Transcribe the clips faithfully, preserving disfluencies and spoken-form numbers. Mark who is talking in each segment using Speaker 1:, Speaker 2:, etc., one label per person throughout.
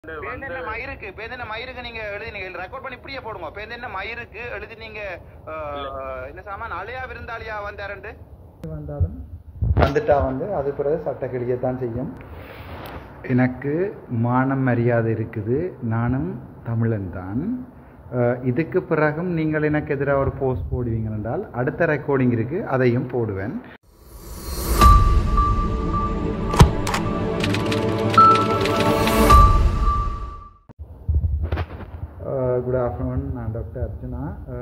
Speaker 1: பேந்தென்ன மயிருக்கு பேந்தென்ன மயிருக்கு நீங்க எழுதினீங்க ரெக்கார்ட் பண்ணி இப்படியே போடுங்க. பேந்தென்ன மயிருக்கு எழுதி நீங்க என்ன சாமான் அலையா விருந்தாளியா வந்தாருண்டு
Speaker 2: வந்தாலும் வந்துட்டா வந்து அது பிறகு சட்ட கிளியத்தான் செய்யும். எனக்கு மானம் மரியாதை இருக்குது, நானும் தமிழன் தான். இதுக்கு பிறகும் நீங்கள் எனக்கு எதிராக ஒரு போஸ்ட் போடுவீங்க என்றால் அடுத்த ரெக்கார்டிங் இருக்குது, அதையும் போடுவேன். குட் ஆஃப்டர்நூன், நான் டாக்டர் அர்ச்சனா.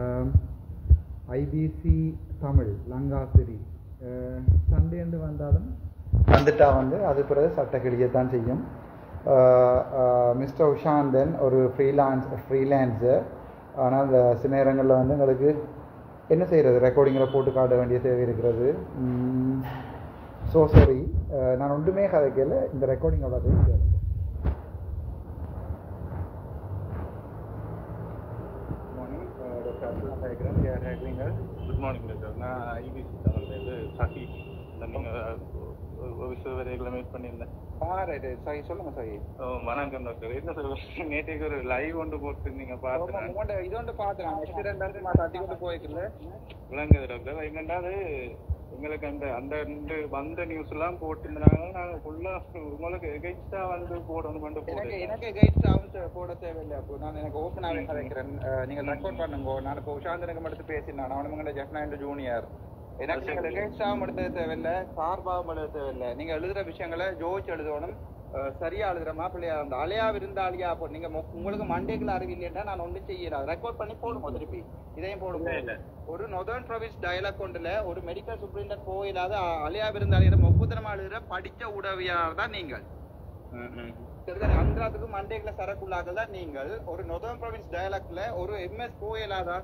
Speaker 2: ஐபிசி தமிழ் லங்காசிரி சண்டேண்டு வந்தாலும் வந்துட்டா வந்து அது பிறகு சட்ட கிளியத்தான் செய்யும். மிஸ்டர் உஷாந்தன் ஒரு ஃப்ரீலான்ஸ் ஃப்ரீலான்ஸர். ஆனால் அந்த சில நேரங்களில் வந்து எங்களுக்கு என்ன செய்கிறது, ரெக்கார்டிங்கில் போட்டு காட்ட வேண்டிய தேவை இருக்கிறது. ஸோ சரி, நான் ஒன்றுமே கதைக்கல, இந்த ரெக்கார்டிங்கோட தேவை.
Speaker 3: Good morning doctor. நான் ஐபிசி தமிழ்லேருந்து சஹி விஸ்வவரைகளை மீட் பண்ணியிருந்தேன்.
Speaker 1: ஆ ரைட் சஹி, சொல்லுங்க சஹி.
Speaker 3: வணக்கம் டாக்டர். என்ன சொல்லுங்க, நேற்றுக்கு ஒரு லைவ் ஒன்று போட்டுருந்தீங்க, பார்த்தேன்.
Speaker 1: இது ஒன்று பார்த்தேன், ஆக்சிடென்ட் தட்டி கொண்டு போய்க்கல
Speaker 3: விளங்குது டாக்டர். என்னென்றால் எங்களுக்கு அந்த அந்த ரெண்டு வந்த நியூஸ் எல்லாம் போட்டுருந்தாங்க. நாங்கள் ஃபுல்லாக உங்களுக்கு எகைன்ஸ்டா வந்து போடணும் பண்ணி போடுறேன்.
Speaker 1: எனக்கு எகைன்ஸ்டாவும் போட தேவையில்லை. அப்போ நான் எனக்கு ஓப்பனாகவே கதைக்கிறேன். நீங்கள் ரெக்கார்ட் பண்ணுங்க. நான் இப்போ உஷாந்தனுக்கு மட்டும் பேசினேன். அவனுங்க ஜெஃப்னா என்ற ஜூனியர். எனக்கு நீங்கள் எகைன்ஸ்டாவும் எடுத்தது தேவையில்லை, சார்பாகவும் எழுத தேவையில்லை. நீங்கள் எழுதுகிற விஷயங்களை ஜோதிச்சு எழுதணும், சரியா எழுதுற மாப்பிள்ளையா அந்த அலையா விருந்தாளியா. அப்போ நீங்க உங்களுக்கு மண்டேக்குள்ள அறிவில்லைன்னா நான் ஒன்றும் செய்யலாம். ரெக்கார்ட் பண்ணி போடுங்க, திருப்பி இதையும் போடுங்க. ஒரு நொதர்ன் ப்ரொவின்ஸ் டயலாக் கொண்டுல ஒரு மெடிக்கல் சூப்பரிண்டன்ட் போயிடாத அலையா விருந்தாளியிட முப்பத்திரமா எழுதுற படிச்ச உதவியாளர் தான் நீங்கள். அந்திராத்துக்கு மண்டேக்குள்ள சரக்குள்ளாக தான் நீங்கள். ஒரு நொதர்ன் ப்ரொவின்ஸ் டயலாக்ல ஒரு எம்எஸ் போயிடாதா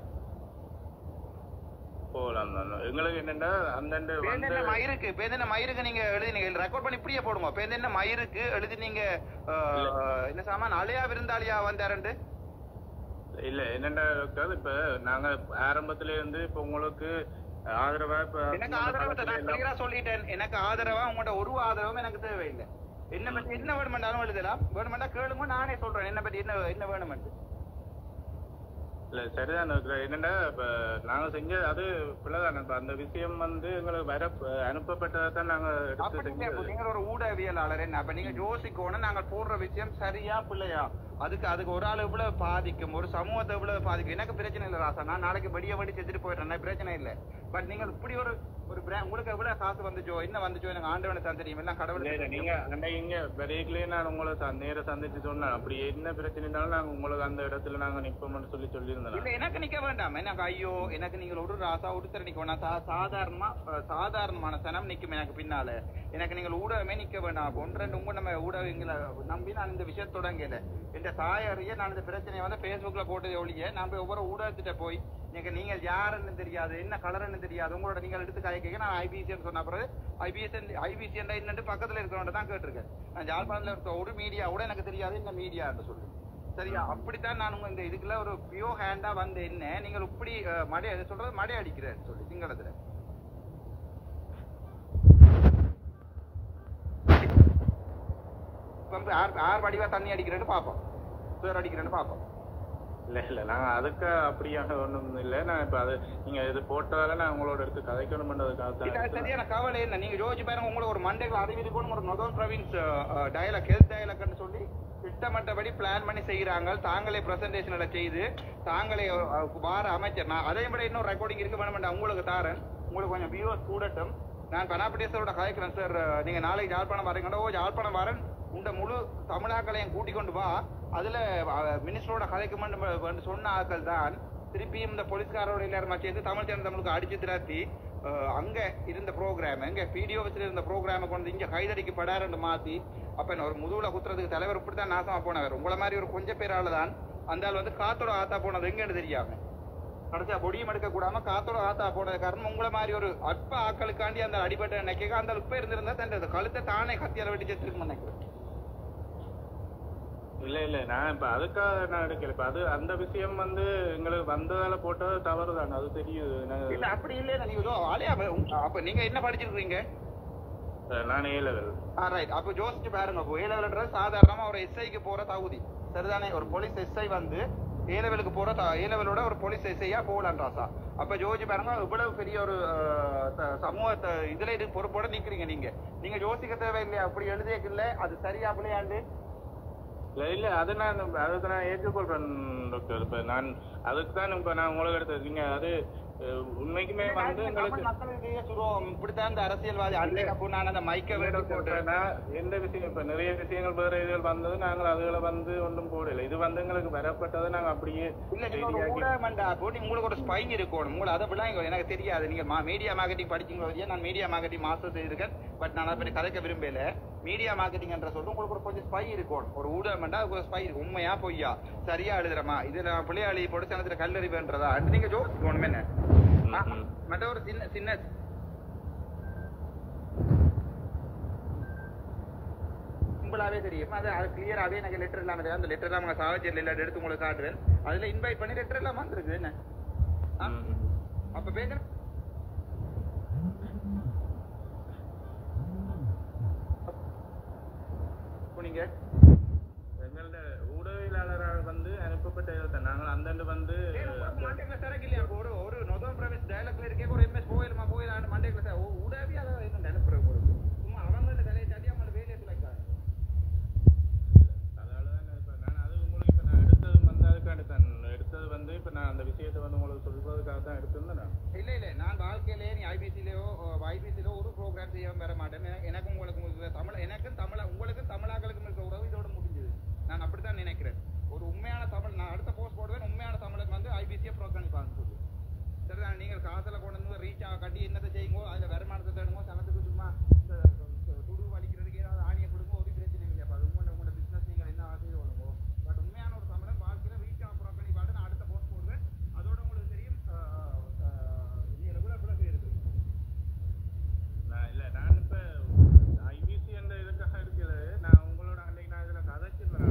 Speaker 3: எங்களுக்கு என்னன்னா அந்தந்த
Speaker 1: பேந்தென்ன மயிருக்கு பேந்தென்ன மயிருக்கு நீங்க எழுதினீங்க ரெக்கார்ட் பண்ணி இப்படியே போடுங்க. பேந்தென்ன மயிருக்கு எழுதி நீங்க என்ன சாமான் அலையா விருந்தாளியா வந்தாருண்டு
Speaker 3: இல்ல. என்னென்ன டாக்டர், இப்ப நாங்க ஆரம்பத்துல இருந்து இப்ப உங்களுக்கு ஆதரவா
Speaker 1: எனக்கு ஆதரவா சொல்லிட்டேன். எனக்கு ஆதரவா உங்களோட ஒரு ஆதரவும் எனக்கு தேவையில்லை. என்ன பத்தி என்ன வேணுமெண்டாலும் எழுதலாம். வேணுமெண்டா கேளுங்க, நானே சொல்றேன் என்ன பத்தி என்ன என்ன வேணுமெண்டு.
Speaker 3: இல்ல சரிதான் டாக்டர். என்னன்னா இப்ப நாங்க செஞ்ச அது பிள்ளைதான். இப்ப அந்த விஷயம் வந்து எங்களுக்கு வர அனுப்பப்பட்டதை தான் நாங்க எடுத்து.
Speaker 1: நீங்க ஒரு ஊடகவியலாளர் என்ன, அப்ப நீங்க யோசிக்கணும் நாங்க போடுற விஷயம் சரியா பிள்ளையா. அதுக்கு அதுக்கு ஒரு ஆள் எவ்வளவு பாதிக்கும், ஒரு சமூகத்தை எவ்வளவு பாதிக்கும். எனக்கு பிரச்சனை இல்லை ராசா, நான் நாளைக்கு வெடிய வெடி செஞ்சுட்டு போயிடுறேன், பிரச்சனை இல்லை. பட் நீங்க இப்படி ஒரு ஒரு உங்களுக்கு எவ்வளவு காசு வந்துச்சோ என்ன வந்துச்சோ எனக்கு ஆண்டவனை தான் தெரியும், எல்லாம் கடவுள்.
Speaker 3: நீங்க அன்னைக்கு வரையிலே நான் உங்களை நேர சந்திச்சு சொன்னேன். அப்படி என்ன பிரச்சனை இருந்தாலும் நாங்க உங்களுக்கு அந்த இடத்துல நாங்க நிப்போம்னு சொல்லி சொல்லியிருந்தோம்.
Speaker 1: இல்ல எனக்கு நிக்க வேண்டாம். எனக்கு ஐயோ எனக்கு நீங்கள் ஒரு ராசா ஒருத்தர் நிக்க வேண்டாம். சாதாரணமா சாதாரணமான சனம் நிக்கும் எனக்கு பின்னால. எனக்கு நீங்கள் ஊடகமே நிக்க வேண்டாம். ஒன்று ரெண்டு உங்க நம்ம ஊடகங்களை நம்பி நான் இந்த விஷயம் தொடங்கல. இந்த தாயறிய நான் இந்த பிரச்சனையை வந்து பேஸ்புக்ல போட்டதை ஒழிய நான் போய் ஒவ்வொரு ஊடகத்திட்ட போய் நீங்க நீங்கள் யாருன்னு தெரியாது, என்ன கலர்ன்னு தெரியாது, உங்களோட நீங்கள் எடுத்து கதைக்க நான் ஐபிசின்னு சொன்ன பிறகு ஐபிஎஸ் ஐபிசி என்னன்னு பக்கத்துல இருக்கிறவங்க தான் கேட்டிருக்கேன். நான் ஜாழ்ப்பாணத்துல இருக்க ஒரு மீடியா கூட எனக்கு தெரியாது என்ன மீடியான்னு சொல்லி. சரியா, அப்படித்தான் நான் உங்க இந்த இதுக்குள்ள ஒரு பியோ ஹேண்டா வந்து என்ன நீங்கள் இப்படி மடை சொல்றது மடை அடிக்கிறேன்னு சொல்லி சிங்களத்துல ஆறு வடிவா தண்ணி அடிக்கிறேன்னு பாப்போம், பேர் அடிக்கிறேன்னு பாப்போம்.
Speaker 3: இல்ல இல்ல நாங்க அதுக்கு அப்படியாக ஒண்ணும் இல்ல. நான் இப்ப அது நீங்க இது போட்டதால நான் உங்களோட எடுத்து கதைக்கணும் பண்றதுக்காக
Speaker 1: சரியான கவலை என்ன. நீங்க யோசிச்சு பாருங்க, உங்களுக்கு ஒரு மண்டேக்கு அறிவிக்கணும் ஒரு நொதர்ன் ப்ரொவின்ஸ் டயலாக் ஹெல்த் டயலாக்னு சொல்லி திட்டமிட்டபடி பிளான் பண்ணி செய்யறாங்க. தாங்களே பிரசன்டேஷன்ல செய்து தாங்களே வார அமைச்சர். நான் அதே விட இன்னொரு ரெக்கார்டிங் இருக்கு வேணுமெண்டா உங்களுக்கு தாரன், உங்களுக்கு கொஞ்சம் வியூவர்ஸ் கூடட்டும். நான் பனாபடேசரோட கதைக்கிறேன் சார், நீங்க நாளைக்கு யாழ்ப்பாணம் வரீங்களோ யாழ்ப்பாணம் வரேன், உண்ட முழு தமிழாக்களையும் கூட்டிக் கொண்டு வா. அதுல மினிஸ்டரோட கதைக்கு மட்டும் சொன்ன ஆட்கள் தான் திருப்பியும் இந்த போலீஸ்காரோட எல்லாருமா சேர்ந்து தமிழ் சேனல் தமிழுக்கு அடிச்சு திராத்தி அங்க இருந்த ப்ரோக்ராம் எங்க பிடிஓ வச்சுல இருந்த ப்ரோக்ராமை கொண்டு இங்க கைதடிக்கு படாருன்னு மாத்தி அப்ப ஒரு முதுகுல குத்துறதுக்கு தலைவர் இப்படித்தான் நாசமா போனவர். உங்களை மாதிரி ஒரு கொஞ்சம் பேரால தான் அந்த ஆள் வந்து காத்தோட ஆத்தா போனது எங்கன்னு தெரியாம கடைசியா பொடியும் எடுக்க கூடாம காத்தோட ஆத்தா போனது காரணம் உங்களை மாதிரி ஒரு அற்ப ஆக்களுக்காண்டி அந்த அடிபட்ட நினைக்க அந்த உப்ப இருந்திருந்தா தன் கழுத்தை தானே கத்தியால வெட்டி செத்துருக்கு நினைக்கிறேன்.
Speaker 3: இல்ல இல்ல நான் இப்ப அதுக்காக நான் எடுக்கல. இப்ப அது அந்த விஷயம் வந்து எங்களுக்கு வந்ததால போட்டது தவறு தானே, அது தெரியுது.
Speaker 1: இல்ல அப்படி இல்ல, நீங்க அப்ப நீங்க என்ன படிச்சிருக்கீங்க?
Speaker 3: நான் ஏ லெவல்.
Speaker 1: ரைட். அப்ப யோசிச்சு பாருங்க, ஏ லெவல்ன்றது சாதாரணமா ஒரு எஸ்ஐக்கு போற தகுதி சரிதானே. ஒரு போலீஸ் எஸ்ஐ வந்து ஏ லெவலுக்கு போற ஏ லெவலோட ஒரு போலீஸ் எஸ்ஐயா போகலான்றாசா. அப்ப யோசிச்சு பாருங்க இவ்வளவு பெரிய ஒரு சமூகத்தை இதுல இது பொறுப்போட நிக்கிறீங்க நீங்க. நீங்க யோசிக்க தேவையில்லையா அப்படி எழுதியக்கில்ல அது சரியா பிள்ளையாண்டு?
Speaker 3: இல்ல இல்ல அது நான் அதுக்கு நான் ஏற்றுக்கொள்றேன் டாக்டர். இப்ப நான் அதுக்கு தான் இப்ப நான் உங்களுக்கு எடுத்தீங்க அது உண்மைக்குமே வந்து
Speaker 1: இப்படித்தான் இந்த அரசியல்வாதி அன்னைக்கு நான் அந்த மைக்க
Speaker 3: போட்டேன்னா எந்த விஷயம் இப்ப நிறைய விஷயங்கள் வேற இதுகள் வந்தது நாங்கள் அதுகளை வந்து ஒன்றும் போடல. இது வந்து எங்களுக்கு வரப்பட்டதை நாங்க அப்படியே
Speaker 1: உங்களுக்கு ஒரு ஸ்பை இருக்கணும். உங்களை அதை விட எனக்கு தெரியாது. நீங்க மீடியா மார்க்கெட்டிங் படிச்சீங்க. நான் மீடியா மார்க்கெட்டிங் மாஸ்டர் செய்திருக்கேன். பட் நான் அதை கதைக்க விரும்பல. மீடியா மார்க்கெட்டிங் என்ற சொல்றது உங்களுக்கு ஒரு கொஞ்சம் ஸ்பை இருக்கணும். ஒரு ஊடகம்டா ஒரு ஸ்பை இருக்கு. உண்மையா பொய்யா சரியா எழுதுறமா இதுல பிள்ளையாளி பொடிச்சனத்துல கல்லறிவுன்றதா நீங்க ஜோசிக்கணும். என்ன மற்ற ஒரு சின்ன சின்ன சிம்பிளாவே தெரியும். அது அது கிளியராவே எனக்கு லெட்டர் இல்லாம அந்த லெட்டர் எல்லாம் உங்க சாவச்சேரியில் இல்லாத எடுத்து உங்களுக்கு காட்டுவேன். அதுல இன்வைட் பண்ணி லெட்டர் எல்லாம் வந்துருக்கு. என்ன அப்ப பேசுற நீங்க
Speaker 3: எங்களோட ஊடகவியலாளரால் வந்து அனுப்பப்பட்ட நாங்கள் அந்த வந்து
Speaker 1: மண்டேக்குள்ள சரக்கு இல்லையா ஒரு ஒரு நொதல் பிரவேஷ் டயலாக்ல இருக்கே ஒரு எம்எஸ் போயிலுமா போயிலான்னு மண்டேக்குள்ள சார் ஊடகவி அதை நினைப்புறேன். சும்மா அவங்களோட வேலையை சாட்டி அவங்களோட வேலையை சொல்லிக்காரு.
Speaker 3: அதனால தான் இப்ப நான் அது உங்களுக்கு இப்ப நான் எடுத்தது வந்து அதுக்காண்டி தான் எடுத்தது வந்து இப்ப நான் அந்த விஷயத்தை வந்து உங்களுக்கு சொல்றதுக்காக தான் எடுத்திருந்தேன். நான்
Speaker 1: இல்ல இல்ல நான் வாழ்க்கையிலேயே நீ ஐபிசிலயோ ஐபிசிலோ ஒரு ப்ரோக்ராம் செய்யாம வர மாட்டேன். எனக்கும் உங்களுக்கு தமிழ் எனக்கும் தமிழ உங்களுக்கும் தமிழாக்களுக்கும் இருக்க உறவு இதோட முடிஞ்சது. நான் அப்படித்தான் நினைக்கிறேன். ஒரு உண்மையான தமிழ் நான் அடுத்த போஸ்ட் போடுவேன். உண்மையான தமிழுக்கு வந்து ஐபிசியை புறக்கணிப்பாங்க சொல்லி சரிதான். நீங்கள் காசுல கொண்டு வந்து ரீச் ஆக கட்டி என்னத்தை செய்யுங்கோ அதுல வருமானத்தை தேடுமோ சனத்துக்கு சும்மா துடு வலிக்கிறதுக்கு ஏதாவது ஆணியை கொடுங்க ஒரு பிரச்சனை இல்லையா. அது உங்களோட உங்களோட பிசினஸ் நீங்கள் என்ன ஆசையை சொல்லுங்க. பட் உண்மையான ஒரு தமிழன் வாழ்க்கையில ரீச் ஆக புறக்கணிப்பாடு நான் அடுத்த போஸ்ட் போடுவேன். அதோட உங்களுக்கு தெரியும் நீங்க ரெகுலர் பிளஸ் இருக்கு.
Speaker 3: நான் இல்ல நான் இப்ப ஐபிசி என்ற இதுக்காக இருக்கிறது. நான் உங்களோட அன்னைக்கு நான் இதுல கதைச்சிருந்தேன்.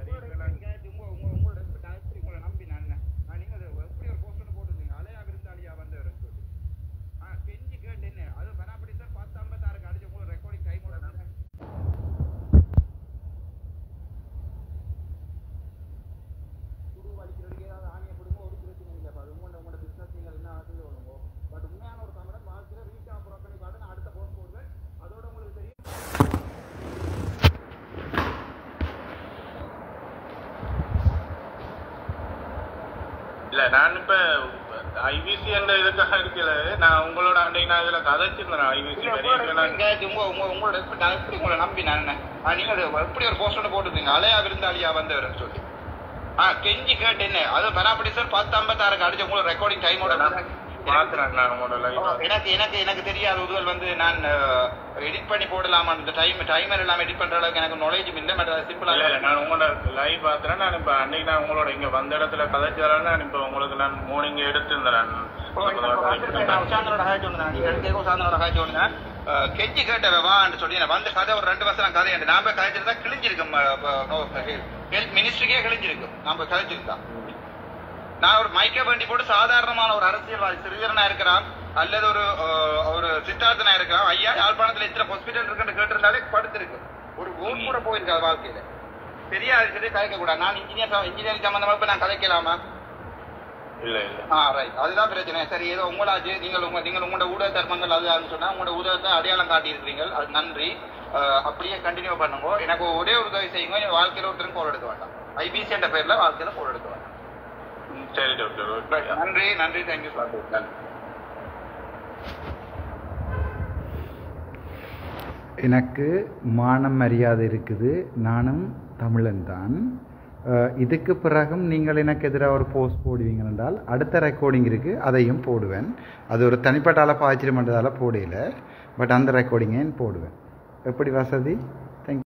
Speaker 1: உங்களை நம்பி நான் நீங்க எப்படி ஒரு போஸ்ட் போட்டுருந்தீங்க அலையா விருந்தாளியா வந்து கெஞ்சி கேட்டு என்ன அது பராபடி சார் பத்து ஐம்பத்தாறுக்கு அடிச்சு உங்களை ரெக்கார்டிங் டைமோட துடு வலிக்கிறதுக்கு ஏதாவது ஆணியை கொடுங்க ஒரு பிரச்சனை இல்லை. அது உங்களோட உங்களோட பிசினஸ் நீங்கள் என்ன ஆசையை சொல்லுங்க. பட் உண்மையான ஒரு தமிழன் வாழ்க்கையில ரீச் ஆக புறக்கணி பாட்டு நான் அடுத்த போஸ்ட் போடுவேன். அதோட உங்களுக்கு தெரியும்
Speaker 3: இல்ல நான் இப்ப ஐபிசி என்ற இதுக்காக இருக்கல. நான் உங்களோட அன்னைக்கு நான் இதுல கதைச்சிருந்தேன். ஐபிசி
Speaker 1: உங்களோட எப்படி உங்களை நம்பி நான் நீங்க எப்படி ஒரு போஸ்ட் போட்டுருந்தீங்க அலையா விருந்தாளியா வந்தவர்னு சொல்லி ஆஹ் கெஞ்சி கேட்டு என்ன அது பராபடி சார் பத்து ஐம்பத்தாறுக்கு அடிச்ச உங்களோட ரெக்கார்டிங் டைமோட எனக்கு எனக்கு எனக்கு தெரியாத உதவல் வந்து நான் எடிட் பண்ணி போடலாமா இந்த டைம் டைமர் எல்லாம் எடிட் பண்ற அளவுக்கு எனக்கு நாலேஜும் இல்லை. பட் சிம்பிளா
Speaker 3: இல்லை நான் உங்களோட லைவ் பாத்துறேன். நான் இப்ப அன்னைக்கு நான் உங்களோட இங்க வந்த இடத்துல கதைச்சாலும் நான் இப்ப உங்களுக்கு நான் மார்னிங் எடுத்திருந்தேன்.
Speaker 1: உஷாந்தனோட காய்ச்சி ஒண்ணு நீங்க எடுக்க உஷாந்தனோட காய்ச்சி ஒண்ணு கெஞ்சி கேட்டவ வான்னு சொல்லி நான் வந்து கதை ஒரு ரெண்டு வருஷம் கதை நாம கதைச்சிருந்தா கிழிஞ்சிருக்கும். ஹெல்த் மினிஸ்ட்ரிக்கே கிழிஞ்சிருக்கும் நாம கதைச்சிருந்தா. நான் ஒரு மைக்க வேண்டி போட்டு சாதாரணமான ஒரு அரசியல்வாதி சிறுவரனா இருக்கிறான் அல்லது ஒரு ஒரு சித்தார்த்தனா இருக்கிறான். ஐயா யாழ்ப்பாணத்துல எத்தனை ஹாஸ்பிட்டல் இருக்குன்னு கேட்டிருந்தாலே படுத்திருக்கு. ஒரு ஊர் கூட போயிருக்காது வாழ்க்கையில. தெரியாது சரி கதைக்க கூடாது. நான் இன்ஜினியர் இன்ஜினியரிங் சம்பந்தமா இப்ப நான் கதைக்கலாமா?
Speaker 3: இல்ல இல்ல
Speaker 1: ஆ ரைட். அதுதான் பிரச்சனை. சரி ஏதோ உங்களாச்சு நீங்கள் உங்க நீங்கள் உங்களோட ஊடக தர்மங்கள் அதுன்னு சொன்னா உங்களோட ஊடகத்தை அடையாளம் காட்டி இருக்கிறீங்க. அது நன்றி. அப்படியே கண்டினியூ பண்ணுங்க. எனக்கு ஒரே ஒரு உதவி செய்யுங்க. வாழ்க்கையில ஒருத்தரும் கோல் எடுக்க வேண்டாம். ஐபிசி என்ற பேர்ல வாழ்க்கையில கோல் எடுக்க வேண்டாம்.
Speaker 3: சரி டாக்டர்.
Speaker 1: நன்றி நன்றி தேங்க்யூ சார்.
Speaker 2: எனக்கு மானம் மரியாதை இருக்குது. நானும் தமிழன் தான். இதுக்கு பிறகும் நீங்கள் எனக்கு எதிராக ஒரு போஸ்ட் போடுவீங்க என்றால் அடுத்த ரெக்கார்டிங் இருக்குது அதையும் போடுவேன். அது ஒரு தனிப்பட்ட அளப்பு ஆச்சரியம் பண்ணுறதால போடையில. பட் அந்த ரெக்கார்டிங்கையும் போடுவேன். எப்படி வசதி?